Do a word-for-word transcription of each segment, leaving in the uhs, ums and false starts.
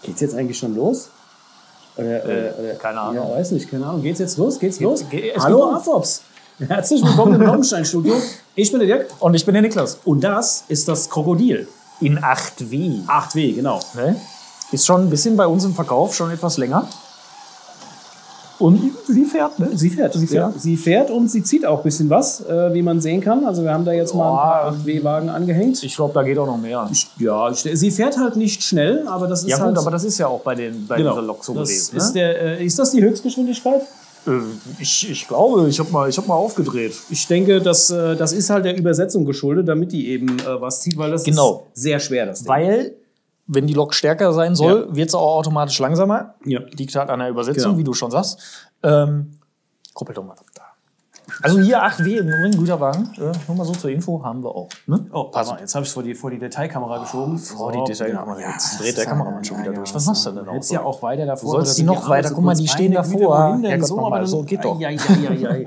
Geht's jetzt eigentlich schon los? Oder, Äh, oder, keine Ahnung. Ja, weiß nicht, keine Ahnung. Geht's jetzt los? Geht's Geht, los? geht, Hallo Afops! Herzlich willkommen im Nommenstein-Studio. Ich bin der Dirk. Und ich bin der Niklas. Und das ist das Krokodil. In acht W. acht W, genau. Ne? Ist schon ein bisschen bei uns im Verkauf, schon etwas länger. Und sie fährt, ne? Sie fährt. Sie fährt, ja. sie fährt und sie zieht auch ein bisschen was, äh, wie man sehen kann. Also wir haben da jetzt mal ein paar acht W-Wagen angehängt. Ich glaube, da geht auch noch mehr. Ich, ja, ich, sie fährt halt nicht schnell, aber das ist ja, halt... gut, aber das ist ja auch bei, den, bei genau, dieser Lok so das gewesen. Ist, ne? der, äh, ist das die Höchstgeschwindigkeit? Äh, ich, ich glaube, ich habe mal, hab mal aufgedreht. Ich denke, das, äh, das ist halt der Übersetzung geschuldet, damit die eben äh, was zieht, weil das genau. ist sehr schwer, das Ding. Weil... Wenn die Lok stärker sein soll, ja. wird es auch automatisch langsamer. Ja. Liegt halt an der Übersetzung, genau. wie du schon sagst. Ähm, kuppel doch mal ab da. Also hier acht W im übrigen Güterwagen. Äh, nur mal so zur Info, haben wir auch. Ne? Oh, pass mal, jetzt habe ich es vor die, vor die Detailkamera geschoben. Vor die Detailkamera. Ja, jetzt dreht der Kameramann schon wieder ja, durch. Was machst du denn Jetzt auch? ja auch weiter davor. Du sollst die noch weiter. Guck mal, die stehen davor. Herrgott, so, nochmal, aber so geht doch. Ai, ai, ai, ai.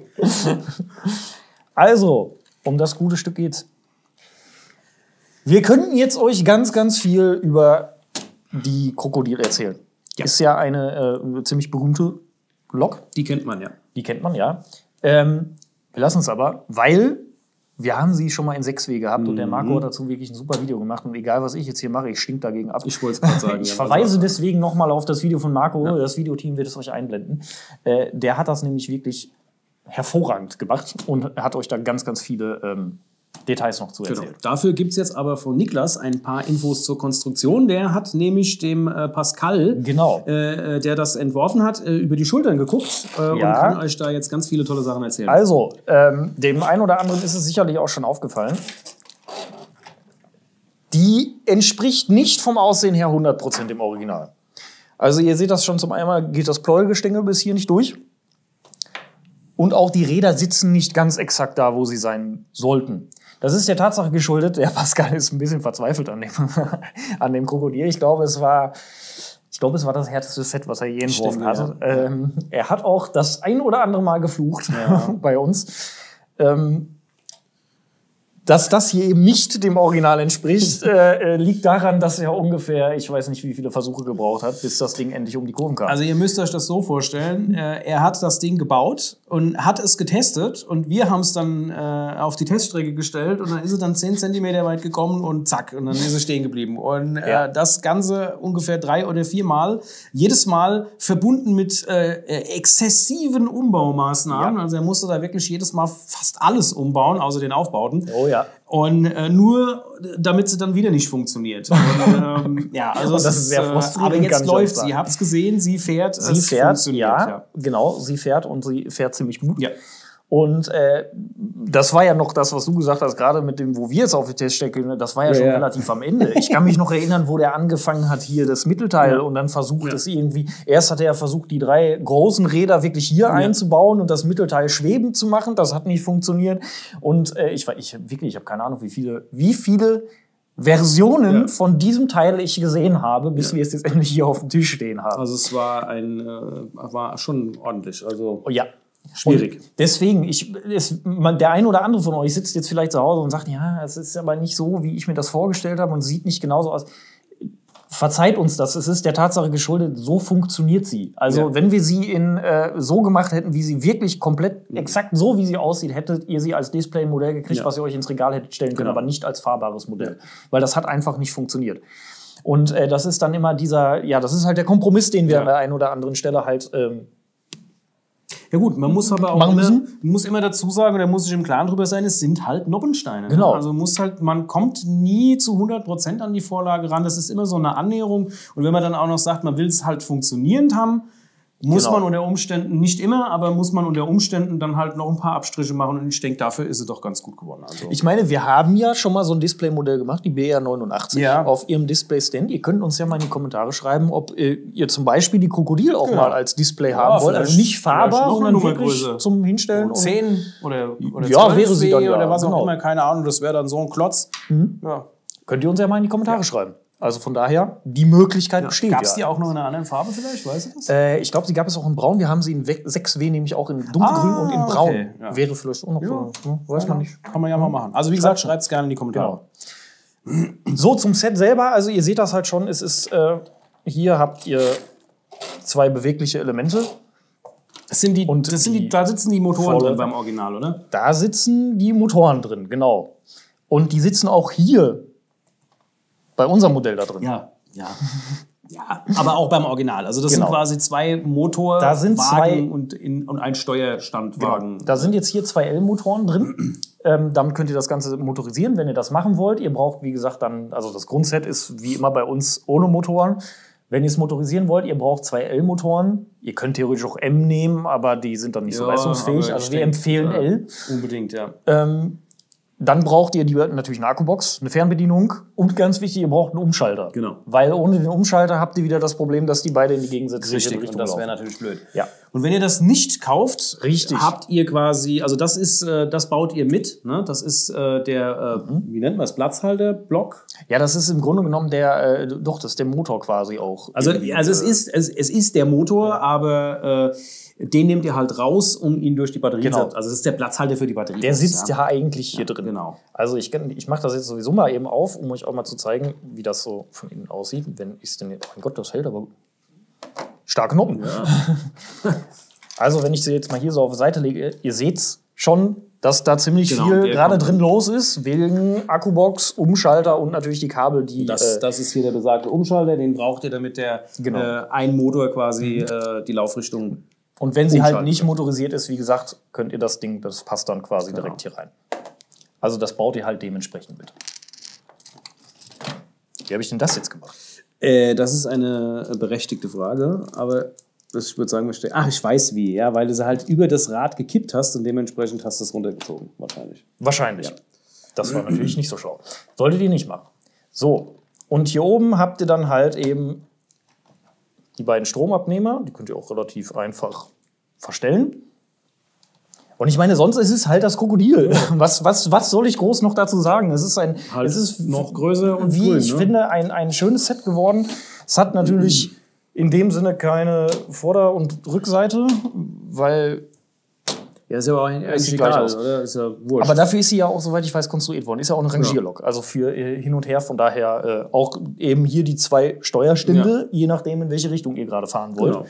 Also, um das gute Stück geht's. Wir könnten jetzt euch ganz, ganz viel über die Krokodil erzählen. Ja. Ist ja eine äh, ziemlich berühmte Lok. Die kennt man, ja. Die kennt man, ja. Ähm, wir lassen es aber, weil wir haben sie schon mal in sechs W gehabt mhm. und der Marco hat dazu wirklich ein super Video gemacht. Und egal, was ich jetzt hier mache, ich stink dagegen ab. Ich wollte es gerade sagen. Ich ja, verweise also, deswegen nochmal auf das Video von Marco. Ja. Das Videoteam wird es euch einblenden. Äh, der hat das nämlich wirklich hervorragend gemacht und hat euch da ganz, ganz viele ähm, Details noch zu erzählen. Genau. Dafür gibt es jetzt aber von Niklas ein paar Infos zur Konstruktion. Der hat nämlich dem äh, Pascal, genau. äh, der das entworfen hat, äh, über die Schultern geguckt äh, ja. und kann euch da jetzt ganz viele tolle Sachen erzählen. Also, ähm, dem einen oder anderen ist es sicherlich auch schon aufgefallen. Die entspricht nicht vom Aussehen her hundert Prozent dem Original. Also ihr seht das schon, zum einen geht das Pleuelgestänge bis hier nicht durch. Und auch die Räder sitzen nicht ganz exakt da, wo sie sein sollten. Das ist der Tatsache geschuldet, der Pascal ist ein bisschen verzweifelt an dem, an dem Krokodil. Ich glaube, es war, ich glaube, es war das härteste Set, was er je entworfen hatte. Ja. Ähm, er hat auch das ein oder andere Mal geflucht ja. bei uns. Ähm, Dass das hier eben nicht dem Original entspricht, äh, liegt daran, dass er ungefähr, ich weiß nicht, wie viele Versuche gebraucht hat, bis das Ding endlich um die Kurven kam. Also ihr müsst euch das so vorstellen, äh, er hat das Ding gebaut und hat es getestet und wir haben es dann äh, auf die Teststrecke gestellt und dann ist er dann zehn Zentimeter weit gekommen und zack, und dann ist er stehen geblieben. Und äh, ja. das Ganze ungefähr drei oder vier Mal, jedes Mal verbunden mit äh, exzessiven Umbaumaßnahmen. Ja. Also er musste da wirklich jedes Mal fast alles umbauen, außer den Aufbauten. Oh ja. Und äh, nur, damit sie dann wieder nicht funktioniert. Und, ähm, ja, also das ist sehr äh, frustrierend. aber jetzt läuft sie. Ihr habt es gesehen, sie fährt. Sie es fährt, ja, ja, genau, sie fährt und sie fährt ziemlich gut. Ja. Und äh, das war ja noch das, was du gesagt hast, gerade mit dem, wo wir jetzt auf die Teststrecke, das war ja, ja schon ja. relativ am Ende. Ich kann mich noch erinnern, wo der angefangen hat, hier das Mittelteil ja. und dann versucht es ja. irgendwie, erst hat er versucht, die drei großen Räder wirklich hier ja. einzubauen und das Mittelteil schwebend zu machen. Das hat nicht funktioniert. Und äh, ich war, ich wirklich, ich habe keine Ahnung, wie viele, wie viele Versionen ja. von diesem Teil ich gesehen habe, bis ja. wir es jetzt endlich hier auf dem Tisch stehen haben. Also es war ein, äh, war schon ordentlich. Also oh, ja. Schwierig. Und deswegen, ich, es, man, der ein oder andere von euch sitzt jetzt vielleicht zu Hause und sagt, ja, es ist aber nicht so, wie ich mir das vorgestellt habe und sieht nicht genauso aus. Verzeiht uns das, es ist der Tatsache geschuldet, so funktioniert sie. Also ja. wenn wir sie in äh, so gemacht hätten, wie sie wirklich komplett exakt so, wie sie aussieht, hättet ihr sie als Display-Modell gekriegt, ja. was ihr euch ins Regal hättet stellen können, genau. aber nicht als fahrbares Modell. Ja. Weil das hat einfach nicht funktioniert. Und äh, das ist dann immer dieser, ja, das ist halt der Kompromiss, den wir ja. an der einen oder anderen Stelle halt ähm, ja gut, man muss aber auch immer, muss immer dazu sagen, oder muss sich im Klaren drüber sein, es sind halt Noppensteine. Genau. Ne? Also muss halt, man kommt nie zu hundert Prozent an die Vorlage ran. Das ist immer so eine Annäherung. Und wenn man dann auch noch sagt, man will es halt funktionierend haben, muss genau. man unter Umständen, nicht immer, aber muss man unter Umständen dann halt noch ein paar Abstriche machen. Und ich denke, dafür ist es doch ganz gut geworden. Also ich meine, wir haben ja schon mal so ein Displaymodell gemacht, die B R neunundachtzig, ja. auf ihrem Display-Stand. Ihr könnt uns ja mal in die Kommentare schreiben, ob äh, ihr zum Beispiel die Krokodil auch ja. mal als Display ja, haben wollt. Also nicht fahrbar, sondern wirklich zum Hinstellen. zehn oder, oder ja, wäre sie dann, ja, oder was genau. auch immer, keine Ahnung. Das wäre dann so ein Klotz. Mhm. Ja. Könnt ihr uns ja mal in die Kommentare ja. schreiben. Also von daher, die Möglichkeit ja. besteht. Gab es ja. die auch noch in einer anderen Farbe vielleicht? Weißt du das? Äh, ich glaube, sie gab es auch in Braun. Wir haben sie in sechs W nämlich auch in dunkelgrün ah, und in Braun. Okay. Ja. Wäre vielleicht auch noch ja. so. Ne? Weiß ja. man nicht. Kann man ja mal machen. Also wie gesagt, schreibt es gerne in die Kommentare. Genau. So, zum Set selber. Also ihr seht das halt schon. Es ist äh, hier habt ihr zwei bewegliche Elemente. Das sind die, Und das sind die, die da sitzen die Motoren Vorder- drin beim Original, oder? Da sitzen die Motoren drin, genau. Und die sitzen auch hier bei unserem Modell da drin. Ja, ja. Ja, aber auch beim Original. Also das Genau. sind quasi zwei Motorwagen Da sind zwei- und, in, und ein Steuerstandwagen. Da sind jetzt hier zwei L-Motoren drin. Ähm, damit könnt ihr das Ganze motorisieren, wenn ihr das machen wollt. Ihr braucht, wie gesagt, dann, also das Grundset ist wie immer bei uns ohne Motoren. Wenn ihr es motorisieren wollt, ihr braucht zwei L-Motoren. Ihr könnt theoretisch auch M nehmen, aber die sind dann nicht so Ja, leistungsfähig. aber Also ich wir denk, empfehlen ja. L. Unbedingt, ja. Ähm, dann braucht ihr die, natürlich eine Akkubox, eine Fernbedienung und ganz wichtig, ihr braucht einen Umschalter. Genau. Weil ohne den Umschalter habt ihr wieder das Problem, dass die beide in die gegensätzliche Richtig, Richtung und das laufen. wäre natürlich blöd. Ja. Und wenn ihr das nicht kauft, Richtig. habt ihr quasi, also das ist, äh, das baut ihr mit, ne? Das ist äh, der, äh, wie nennt man es, Platzhalterblock? Ja, das ist im Grunde genommen der, äh, doch, das ist der Motor quasi auch. Also, irgendwie, also es äh, ist, es, es ist der Motor, aber äh, den nehmt ihr halt raus, um ihn durch die Batterie zu Genau. Also es ist der Platzhalter für die Batterie. Der sitzt ja, eigentlich hier drin. genau. Also ich, kann- ich mache das jetzt sowieso mal eben auf, um euch auch mal zu zeigen, wie das so von innen aussieht. Wenn ich denn, oh mein Gott, das hält aber starke Noppen. Also wenn ich sie jetzt mal hier so auf die Seite lege, ihr seht schon, dass da ziemlich Genau, viel der gerade kommt. drin los ist, wegen Akkubox, Umschalter und natürlich die Kabel, die Das, äh, das ist hier der besagte Umschalter, den braucht ihr, damit der Genau. äh, ein Motor quasi äh, die Laufrichtung. und wenn sie halt umschalten nicht wird. motorisiert ist, wie gesagt, könnt ihr das Ding, das passt dann quasi Genau. direkt hier rein. Also das baut ihr halt dementsprechend mit. Wie habe ich denn das jetzt gemacht? Äh, das ist eine berechtigte Frage, aber das, ich würde sagen, wir stehen- ach, ich weiß wie, ja, weil du sie halt über das Rad gekippt hast und dementsprechend hast du es runtergezogen, wahrscheinlich. Wahrscheinlich. Das war natürlich nicht so schlau. Solltet ihr nicht machen. So, und hier oben habt ihr dann halt eben die beiden Stromabnehmer. Die könnt ihr auch relativ einfach verstellen. Und ich meine, sonst ist es halt das Krokodil. Was, was, was soll ich groß noch dazu sagen? Es ist, ein, Halt es ist noch größer und wie grün, ich ne? finde, ein, ein schönes Set geworden. Es hat natürlich in dem Sinne keine Vorder- und Rückseite, weil Ja, ist ja auch eigentlich sieht gleich egal, aus. oder? Ist ja wurscht. aber dafür ist sie ja auch, soweit ich weiß, konstruiert worden. Ist ja auch eine Rangierlok. Also für äh, hin und her. Von daher äh, auch eben hier die zwei Steuerstände, je nachdem, in welche Richtung ihr gerade fahren wollt. Genau.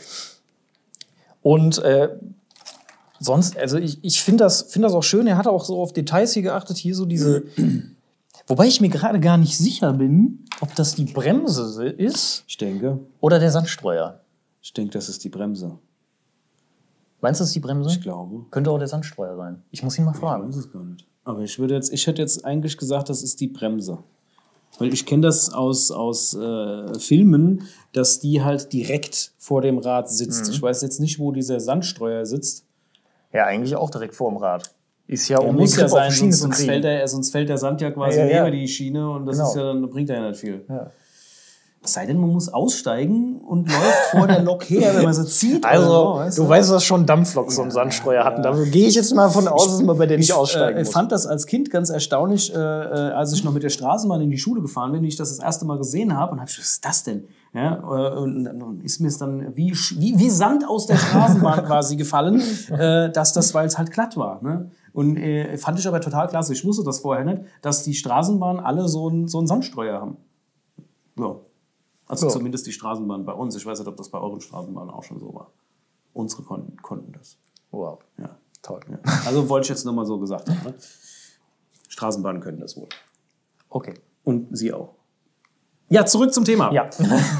Und äh, sonst, also ich, ich finde das, find das auch schön. Er hat auch so auf Details hier geachtet. Hier so diese. Wobei ich mir gerade gar nicht sicher bin, ob das die Bremse ist Ich denke, oder der Sandstreuer. ich denke, das ist die Bremse. Meinst du, das ist die Bremse? Ich glaube. Könnte auch der Sandstreuer sein. Ich muss ihn mal Ich fragen. weiß es gar nicht. Aber ich würde jetzt, ich hätte jetzt eigentlich gesagt, das ist die Bremse. Weil ich kenne das aus, aus äh, Filmen, dass die halt direkt vor dem Rad sitzt. Ich weiß jetzt nicht, wo dieser Sandstreuer sitzt. Ja, eigentlich auch direkt vor dem Rad. Ist ja, Der um muss den ja Grip auf sein, die Schiene sonst, zu sonst, kriegen. fällt der, sonst fällt der Sand ja quasi Ja, ja, ja. neben die Schiene und das Genau. ist ja dann bringt ja nicht viel. Ja. Es sei denn, man muss aussteigen und läuft vor der Lok her, wenn man sie zieht. Also, oder so, weißt du weißt, dass schon Dampfloks so einen Sandstreuer hatten. Da gehe ich jetzt mal von aus, dass man bei der nicht aussteigen Ich äh, muss. fand das als Kind ganz erstaunlich, äh, äh, als ich noch mit der Straßenbahn in die Schule gefahren bin, und ich das das erste Mal gesehen habe. Und habe ich, was ist das denn? Ja, äh, und dann ist mir es dann wie, Sch- wie, wie Sand aus der Straßenbahn quasi gefallen, äh, dass das, weil es halt glatt war. Ne? Und äh, fand ich aber total klasse. Ich wusste das vorher nicht, dass die Straßenbahnen alle so einen so einen Sandstreuer haben. Ja. Also Ja. zumindest die Straßenbahn bei uns. Ich weiß nicht, ob das bei euren Straßenbahnen auch schon so war. Unsere konnten, konnten das. Wow, Ja. toll. Ja. Also wollte ich jetzt nochmal so gesagt haben. Ne? Straßenbahnen können das wohl. Okay. Und Sie auch. Ja, zurück zum Thema. Ja,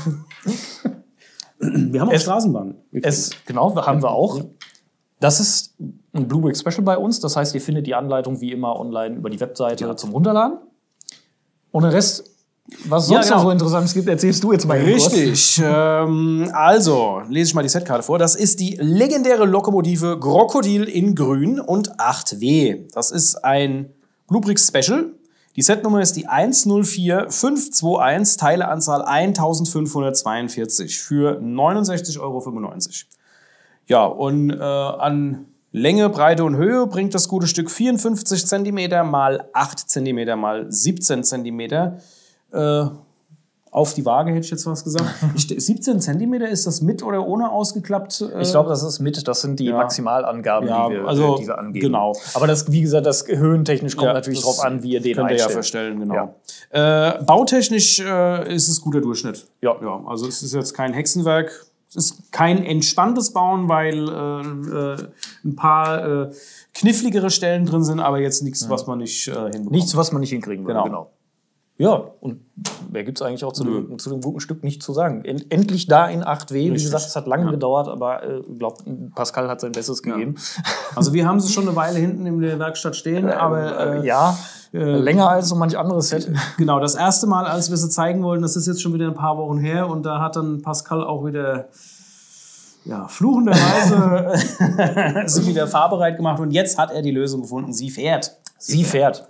Wir haben auch Es- Straßenbahnen. es, genau, haben wir auch. Das ist ein Blue Brick Special bei uns. Das heißt, ihr findet die Anleitung wie immer online über die Webseite Ja. zum Runterladen. Und den Rest, was Ja, sonst genau. noch so Interessantes gibt, erzählst du jetzt mal eben kurz. Richtig. Ähm, also, lese ich mal die Setkarte vor. Das ist die legendäre Lokomotive Krokodil in Grün und acht W. Das ist ein Bluebricks Special. Die Setnummer ist die eins null vier fünf zwei eins, Teileanzahl eintausendfünfhundertzweiundvierzig für neunundsechzig Euro fünfundneunzig. Ja, und äh, an Länge, Breite und Höhe bringt das gute Stück vierundfünfzig Zentimeter mal acht Zentimeter mal siebzehn Zentimeter. Äh, Auf die Waage hätte ich jetzt was gesagt. Ich, siebzehn Zentimeter, ist das mit oder ohne ausgeklappt? Äh, Ich glaube, das ist mit, das sind die ja. Maximalangaben, Ja, die, wir, also, die wir angeben. genau. Aber das, wie gesagt, das höhentechnisch kommt Ja, natürlich das drauf an, wie ihr den könnt ihr ja einstellt. verstellen, genau. Äh, bautechnisch äh, ist es guter Durchschnitt. Ja. ja. Also es ist jetzt kein Hexenwerk. Es ist kein entspanntes Bauen, weil äh, äh, ein paar äh, kniffligere Stellen drin sind, aber jetzt nichts, ja. was man nicht äh, hinbekommt. Nichts, was man nicht hinkriegen würde, genau. genau. Ja, und mehr gibt es eigentlich auch zu dem, zu dem guten Stück nicht zu sagen. End, endlich da in acht W. Wie Richtig. gesagt, es hat lange ja. gedauert, aber ich äh, glaube, Pascal hat sein Bestes ja. gegeben. Also wir haben sie schon eine Weile hinten in der Werkstatt stehen, aber... Äh, ja, äh, länger als so manch anderes Set. Genau, das erste Mal, als wir sie zeigen wollten, das ist jetzt schon wieder ein paar Wochen her und da hat dann Pascal auch wieder... Ja, fluchenderweise sie wieder fahrbereit gemacht und jetzt hat er die Lösung gefunden. Sie fährt. Sie fährt.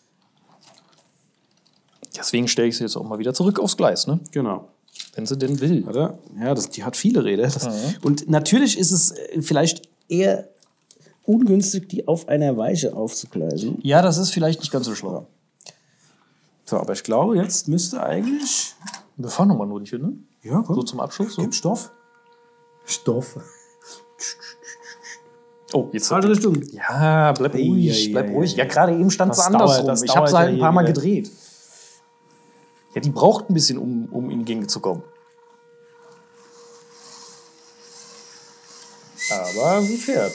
Deswegen stelle ich sie jetzt auch mal wieder zurück aufs Gleis, ne? Genau. Wenn sie denn will. Oder? Ja, das, die hat viele Räder. Das, mhm. Und natürlich ist es vielleicht eher ungünstig, die auf einer Weiche aufzugleisen. Ja, das ist vielleicht nicht ganz so schlau. So, aber ich glaube, jetzt müsste eigentlich... Wir fahren nochmal nur nicht hin, ne? Ja, komm. So zum Abschluss. So. Gib Stoff. Stoff. Oh, jetzt falsche Richtung. Ja, bleib ruhig, ja, bleib ja, ruhig. Ja, ja gerade eben stand es andersrum. Dauert, ich habe es halt ein paar Mal wieder. gedreht. Ja, die braucht ein bisschen, um, um in die Gänge zu kommen. Aber sie fährt.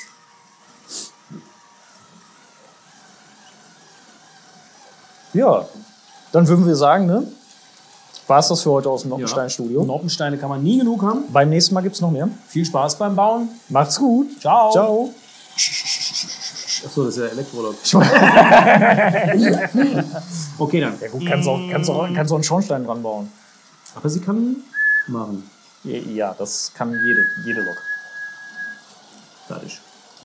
Ja, dann würden wir sagen, ne? War es das für heute aus dem Noppenstein-Studio? Ja. Noppensteine kann man nie genug haben. Beim nächsten Mal gibt es noch mehr. Viel Spaß beim Bauen. Macht's gut. Ciao. Ciao. Achso, das ist ja Elektrolog. Okay, dann. Ja gut, kannst auch, kannst auch, kannst auch einen Schornstein dran bauen. Aber sie kann machen. Ja, das kann jede, jede Lok. Fertig.